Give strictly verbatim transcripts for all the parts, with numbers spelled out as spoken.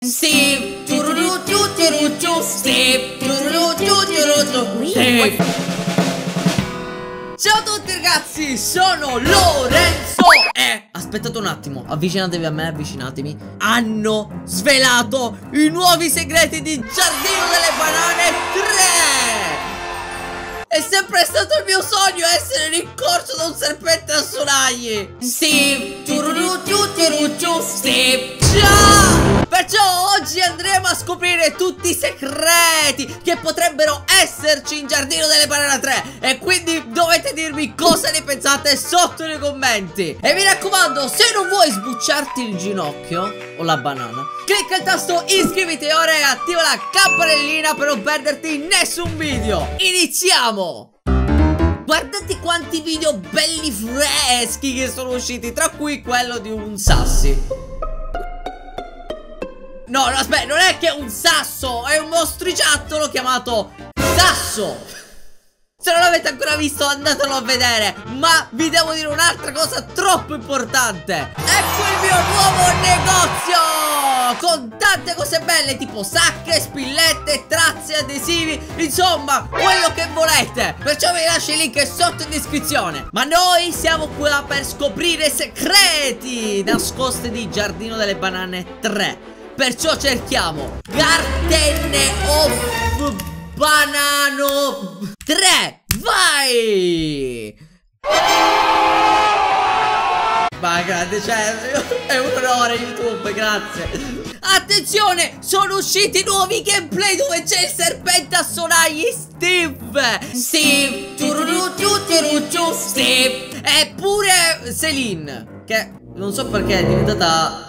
Steve, tururu, tururu, tururu, Steve, tururu, tururu, tururu, Steve. Ciao a tutti ragazzi, sono Lorenzo e aspettate un attimo, avvicinatevi a me, avvicinatemi. Hanno svelato i nuovi segreti di Giardino delle Banane tre. È sempre stato il mio sogno essere rincorso da un serpente a sonagli. Steve, tururu, tururu, tururu, Steve. Ciao! Perciò oggi andremo a scoprire tutti i segreti che potrebbero esserci in Giardino delle Banane tre. E quindi dovete dirmi cosa ne pensate sotto nei commenti. E mi raccomando, se non vuoi sbucciarti il ginocchio o la banana, clicca il tasto iscriviti ora e attiva la campanellina per non perderti nessun video. Iniziamo! Guardate quanti video belli freschi che sono usciti, tra cui quello di un sassi. No, no, aspetta, non è che è un sasso, è un mostriciattolo chiamato Sasso. Se non l'avete ancora visto andatelo a vedere. Ma vi devo dire un'altra cosa troppo importante. Ecco il mio nuovo negozio, con tante cose belle tipo sacche, spillette, trazze, adesivi, insomma quello che volete. Perciò vi lascio il link sotto in descrizione. Ma noi siamo qua per scoprire segreti nascosti di Giardino delle Banane tre. Perciò cerchiamo Garden of Banano tre. Vai! Ma grande, cioè, è un onore YouTube, grazie. Attenzione, sono usciti nuovi gameplay dove c'è il serpente a sonagli Steve. Steve, tururu, tururu, tururu, Steve. E pure Celine, che non so perché è diventata...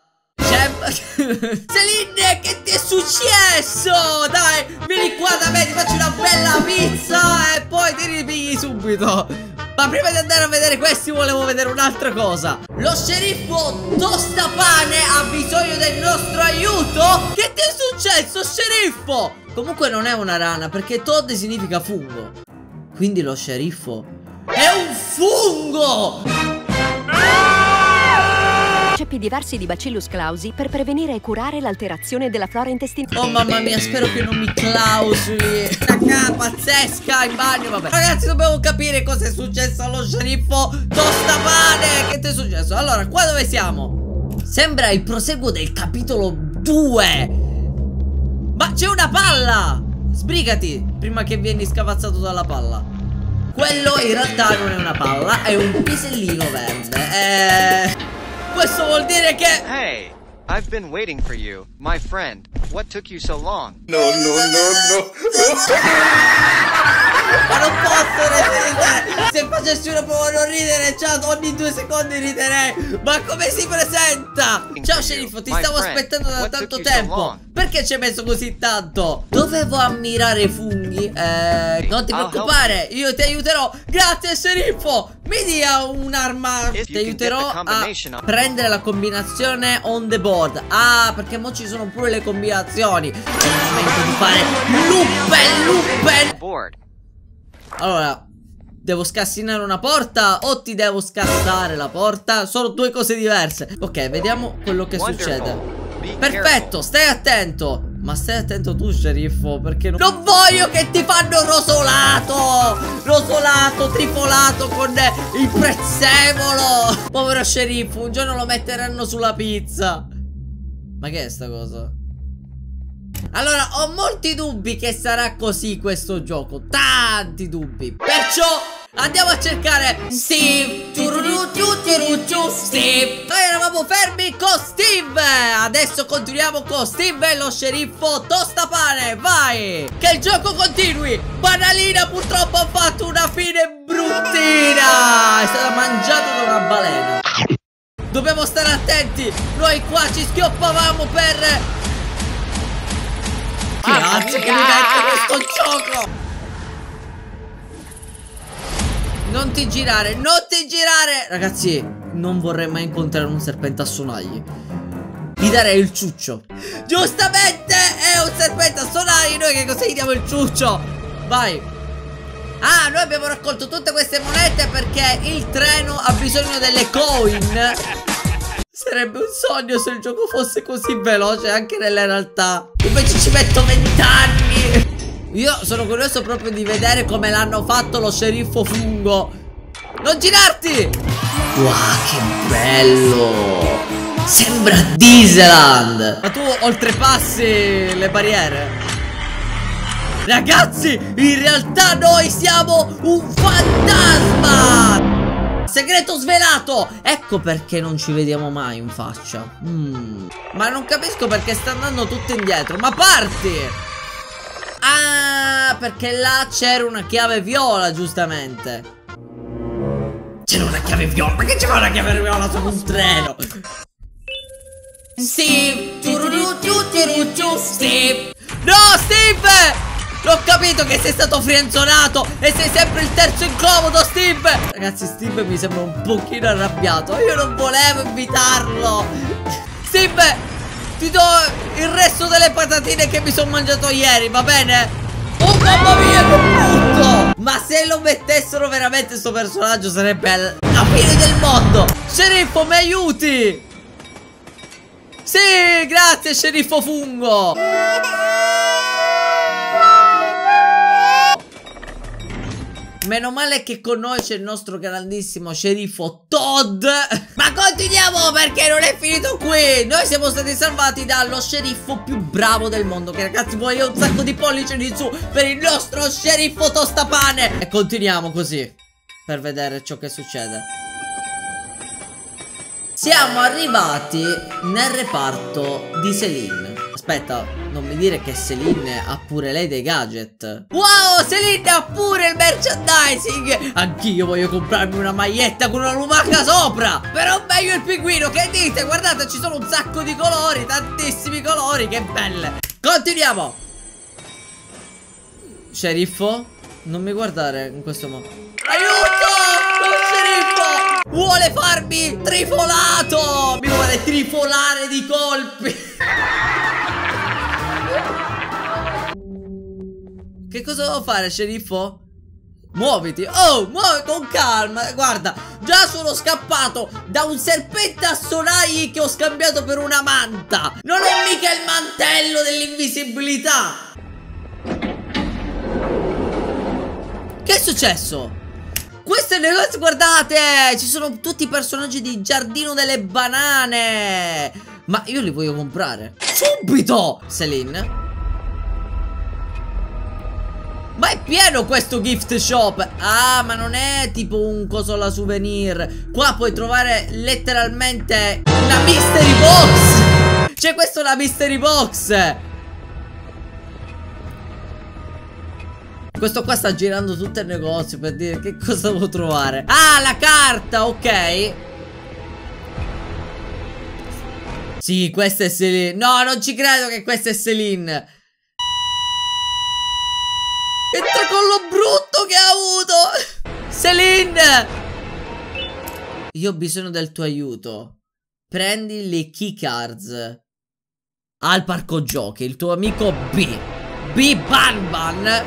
Celine, che ti è successo? Dai, vieni qua da me, ti faccio una bella pizza e poi ti ripigli subito. Ma prima di andare a vedere questi volevo vedere un'altra cosa. Lo sceriffo Tostapane ha bisogno del nostro aiuto. Che ti è successo, sceriffo? Comunque non è una rana, perché Todd significa fungo. Quindi lo sceriffo è un fungo. Ceppi diversi di Bacillus clausi per prevenire e curare l'alterazione della flora intestinale. Oh mamma mia, spero che non mi clausuli. Una pazzesca in bagno, vabbè. Ragazzi, dobbiamo capire cosa è successo allo sceriffo Tostapane. Che ti è successo? Allora, qua dove siamo? Sembra il proseguo del capitolo due. Ma c'è una palla! Sbrigati prima che vieni scavazzato dalla palla. Quello in realtà non è una palla, è un pisellino verde. Eh... Questo vuol dire che... Hey, I've been waiting for you, my friend. What took you so long? No, no, no, no. Ma non posso ridere. Se facessi una prova a non ridere, chat, ogni due secondi riderei. Ma come si presenta? Ciao sceriffo, ti stavo aspettando da tanto tempo. Perché ci hai messo così tanto? Dovevo ammirare i funghi. Eh, non ti preoccupare, io ti aiuterò. Grazie sceriffo. Mi dia un'arma. Ti aiuterò a prendere la combinazione on the board. Ah, perché mo ci sono pure le combinazioni. È il momento di fare Lupen, Lupen. Allora, devo scassinare una porta o ti devo scassare la porta? Sono due cose diverse. Ok, vediamo quello che succede. Perfetto, stai attento. Ma stai attento tu, sceriffo, perché non... non voglio che ti fanno rosolato. Rosolato, trifolato con il prezzemolo. Povero sceriffo, un giorno lo metteranno sulla pizza. Ma che è sta cosa? Allora, ho molti dubbi che sarà così questo gioco. Tanti dubbi. Perciò andiamo a cercare Steve. Tururu, tururu, tururu, Steve. Noi eravamo fermi con Steve. Adesso continuiamo con Steve e lo sceriffo Tostapane. Vai, che il gioco continui. Banalina purtroppo ha fatto una fine bruttina. È stata mangiata da una balena. Dobbiamo stare attenti. Noi qua ci schioppavamo per... Grazie che mi mette questo gioco. Non ti girare, non ti girare. Ragazzi, non vorrei mai incontrare un serpente a sonagli. Gli darei il ciuccio. Giustamente è un serpente a sonagli. Noi che cosa gli diamo il ciuccio? Vai. Ah, noi abbiamo raccolto tutte queste monete perché il treno ha bisogno delle coin. Sarebbe un sogno se il gioco fosse così veloce anche nella realtà. Invece ci metto vent'anni. Io sono curioso proprio di vedere come l'hanno fatto lo sceriffo fungo. Non girarti! Wow, che bello! Sembra Disneyland. Ma tu oltrepassi le barriere? Ragazzi, in realtà noi siamo un fantasma! Segreto svelato! Ecco perché non ci vediamo mai in faccia. mm. Ma non capisco perché sta andando tutto indietro. Ma parti! Ah, perché là c'era una chiave viola, giustamente. C'era una chiave viola? Ma che c'era una chiave viola su un treno? Steve! Steve! No, Steve! L'ho capito che sei stato frienzonato e sei sempre il terzo incomodo, Steve! Ragazzi, Steve mi sembra un pochino arrabbiato. Io non volevo invitarlo. Steve, ti do il resto delle patatine che mi sono mangiato ieri, va bene? Oh mamma mia, che brutto! Ma se lo mettessero veramente sto personaggio sarebbe la fine del mondo. Sceriffo, mi aiuti? Sì, grazie, sceriffo fungo. Meno male che con noi c'è il nostro grandissimo sceriffo Todd. Ma continuiamo perché non è finito qui. Noi siamo stati salvati dallo sceriffo più bravo del mondo, che ragazzi voglio un sacco di pollici di su per il nostro sceriffo tostapane. E continuiamo così per vedere ciò che succede. Siamo arrivati nel reparto di Celine. Aspetta, non mi dire che Celine ha pure lei dei gadget. Wow, Celine ha pure il merchandising. Anch'io voglio comprarmi una maglietta con una lumaca sopra. Però meglio il pinguino, che dite? Guardate, ci sono un sacco di colori, tantissimi colori, che belle. Continuiamo. Sceriffo, non mi guardare in questo modo. Aiuto! Lo sceriffo vuole farmi trifolato. Mi vuole trifolare di colpi. Che cosa devo fare, sceriffo? Muoviti. Oh, muovi con calma. Guarda, già sono scappato da un serpente a sonagli che ho scambiato per una manta. Non è mica il mantello dell'invisibilità. Che è successo? Questo è il negozio, guardate. Ci sono tutti i personaggi di Giardino delle Banane. Ma io li voglio comprare subito, Celine. Ma è pieno questo gift shop. Ah, ma non è tipo un coso alla souvenir. Qua puoi trovare letteralmente una mystery box. C'è questa una mystery box. Questo qua sta girando tutto il negozio per dire che cosa devo trovare. Ah, la carta, ok. Sì, questa è Celine. No, non ci credo che questa è Celine. Entra con lo brutto che ha avuto. Celine, io ho bisogno del tuo aiuto. Prendi le key cards al parco giochi. Il tuo amico B B Ban Ban.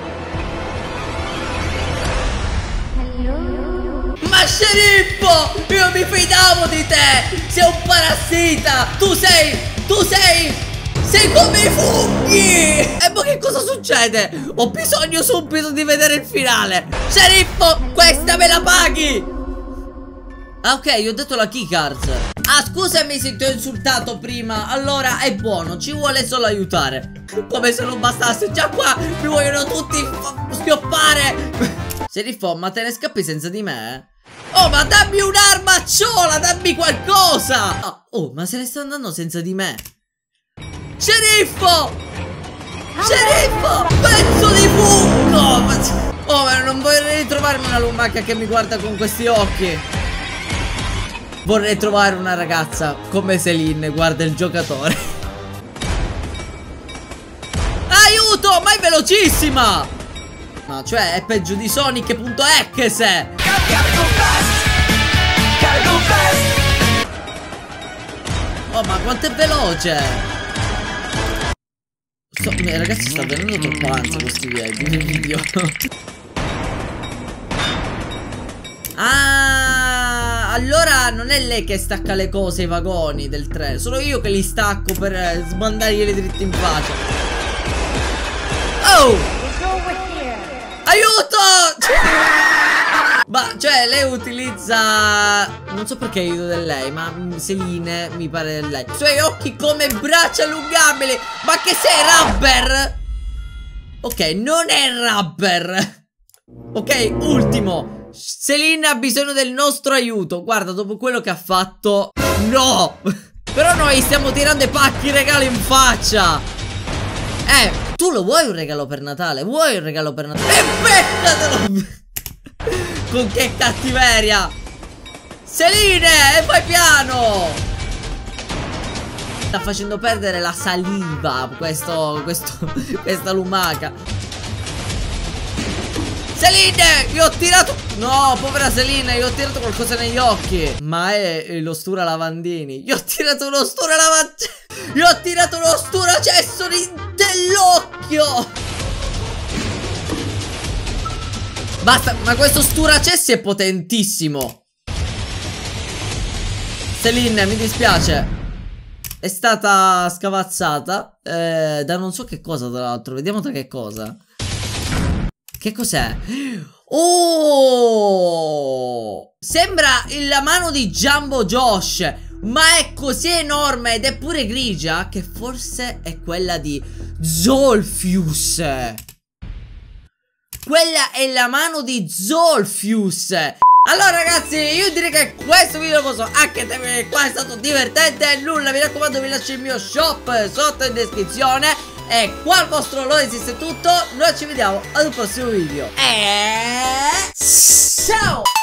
Ma sceriffo, io mi fidavo di te. Sei un parassita. Tu sei Tu sei Sei come i funghi. E poi che cosa succede? Ho bisogno subito di vedere il finale. Sceriffo, questa me la paghi. Ah, ok, io ho detto la keycards. Ah, scusami se ti ho insultato prima. Allora è buono, ci vuole solo aiutare. Come se non bastasse. Già qua mi vogliono tutti schioppare. Sceriffo, ma te ne scappi senza di me? Oh, ma dammi un'armacciola, dammi qualcosa. Oh, ma se ne sta andando senza di me. Sceriffo! Sceriffo! Pezzo di fungo! Oh, ma non vorrei ritrovarmi una lumaca che mi guarda con questi occhi. Vorrei trovare una ragazza come Celine, guarda il giocatore. Aiuto! Ma è velocissima! No, cioè è peggio di Sonic.exe. Oh, ma quanto è veloce! So, ragazzi, sta venendo troppo ansia questi video. Ah, allora non è lei che stacca le cose ai vagoni del treno. Sono io che li stacco per eh, smandarglieli dritti in faccia. Oh! Aiuto! Ma cioè lei utilizza, non so perché aiuto di lei, ma Celine mi pare di lei. I suoi occhi come braccia allungabili. Ma che sei, rubber? Ok, non è rubber. Ok, ultimo. Celine ha bisogno del nostro aiuto. Guarda, dopo quello che ha fatto, no. Però noi stiamo tirando i pacchi regali in faccia. Eh, tu lo vuoi un regalo per Natale? Vuoi un regalo per Natale? E beccatelo. Con che cattiveria! Celine, e fai piano! Sta facendo perdere la saliva questo, questo, questa lumaca. Celine, io ho tirato... No, povera Celine, io ho tirato qualcosa negli occhi. Ma è lo stura lavandini. Io ho tirato uno stura lavandini. Io ho tirato uno stura cesso dell'occhio. Basta, ma questo sturacessi è potentissimo. Celine, mi dispiace. È stata scavazzata eh, da non so che cosa, tra l'altro. Vediamo da che cosa. Che cos'è? Oh! Sembra la mano di Jumbo Josh, ma è così enorme ed è pure grigia che forse è quella di Zolfius. Quella è la mano di Zolfius. Allora ragazzi, io direi che questo video lo posso anche terminare qua. È stato divertente. Nulla, mi raccomando, vi lascio il mio shop sotto in descrizione. E qua il vostro Loesis è tutto. Noi ci vediamo ad un prossimo video. E ciao!